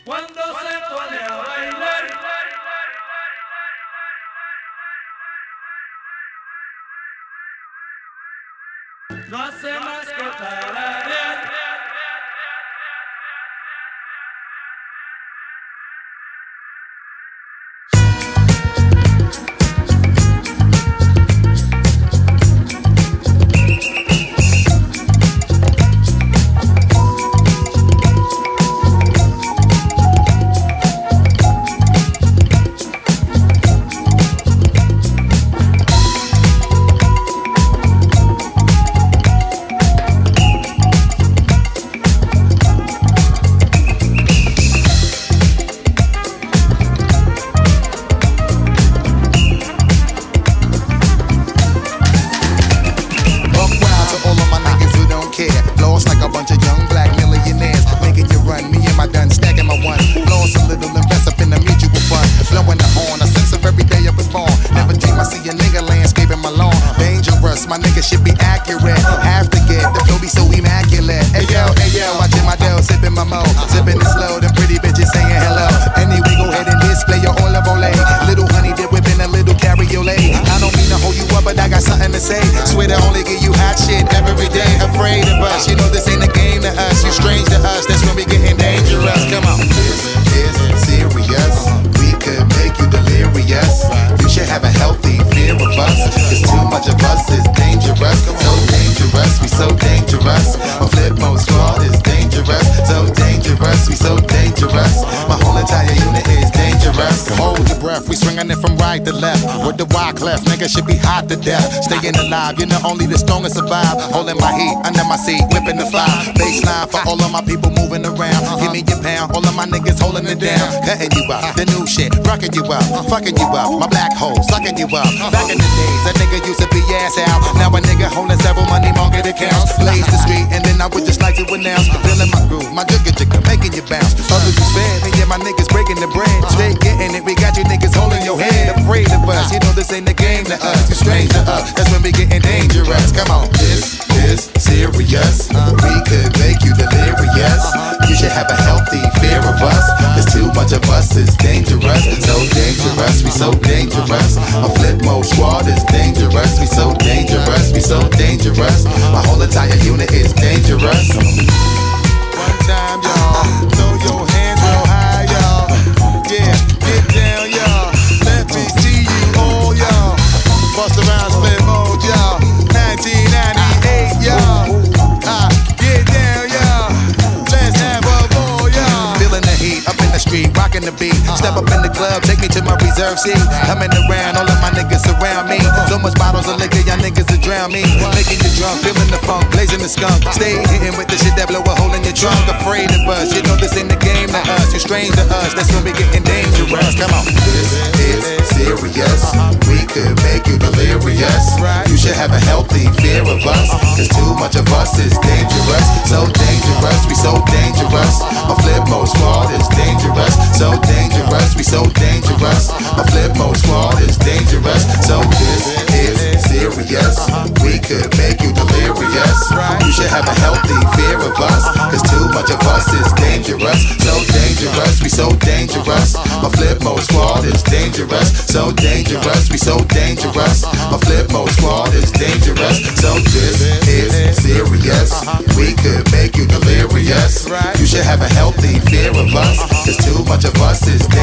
Cuando se pone a bailar, no hace más que tararear. Lost like a bunch of young black millionaires, making you run. Me and my done stacking my ones. Lost a little, invest up in the mutual fund. Blowing the horn, a sense of every day I was born. Never dream I see a nigga landscaping my lawn. Dangerous, my nigga should be accurate. Have to get the flow be so immaculate. Hey yo, watching my dough, sipping my mo, sipping it slow. Them pretty bitches saying hello. Anyway, go ahead and display your olive ole. Little honey dip whipping a little cabriolet. I don't mean to hold you up, but I got something to say. Swear to only give you hot shit every day. Afraid of us, you know this ain't a game to us. You strange to us, that's when we getting dangerous. Come on. This is serious. We could make you delirious. You should have a healthy fear of us. Cause too much of us is dangerous. So dangerous, we so dangerous. My flip mode squad is dangerous. So dangerous, we so dangerous. My whole entire unit is dangerous. Hold your breath, we swinging it from right to left. With the wide cleft, nigga should be hot to death. Staying alive, you know only the strongest survive. Holding my heat under my seat, whipping the fire. Baseline for all of my people moving around. Give me your pound, all of my niggas holding it down. Cutting you up, the new shit, rocking you up, fucking you up. My black hole, sucking you up. Back in the days, a nigga used to be ass out. Now a nigga holding several money market accounts. Blaze the street, and then I would just like to announce. Feeling my groove, my jigga making you bounce. Others you fed, and yeah, my niggas breaking the bread. Straight getting it, we got you niggas holding your head. Afraid of us, you know this ain't the game to us. You strange to us, that's when we getting dangerous. Come on, this is serious. We could make you delirious. You should have a healthy fear of us. Cause too much of us is dangerous. So dangerous, we so dangerous. My flip mode squad is dangerous. We so dangerous, we so dangerous. My whole entire unit is dangerous. One time, y'all, throw your hands real high, y'all. Yeah, get down, y'all. Let me see you all, y'all. Bust around, flip mode, y'all. 1998, y'all. Get down, y'all. Let's have a ball, y'all. Feeling the heat, up in the street, rocking the beat. Step up in the club, take me to my reserve seat. Coming around, all of my niggas surround me. So much bottles of liquor, y'all niggas will drown me. Making you drunk, feeling the funk, blazing the skunk. Stay hitting with the shit that blow a hole in your trunk. Afraid of us, you know this ain't the game to us. You strange to us, that's when we getting dangerous. Come on. This is serious. We could make you delirious. You should have a healthy fear of us. Cause too much of us is dangerous. So dangerous, we so dangerous. My flip mode squad is dangerous. So dangerous, we so dangerous. My flip mode squad is dangerous. So this is serious. We could make you delirious. You should have a healthy fear of us. Cause too much of us is dangerous. So dangerous, we so dangerous. My flip mode squad is dangerous. So dangerous, we so dangerous. My flip mode squad is dangerous. So this is serious. We could make you delirious. You should have a healthy fear of us. Cause too much of us is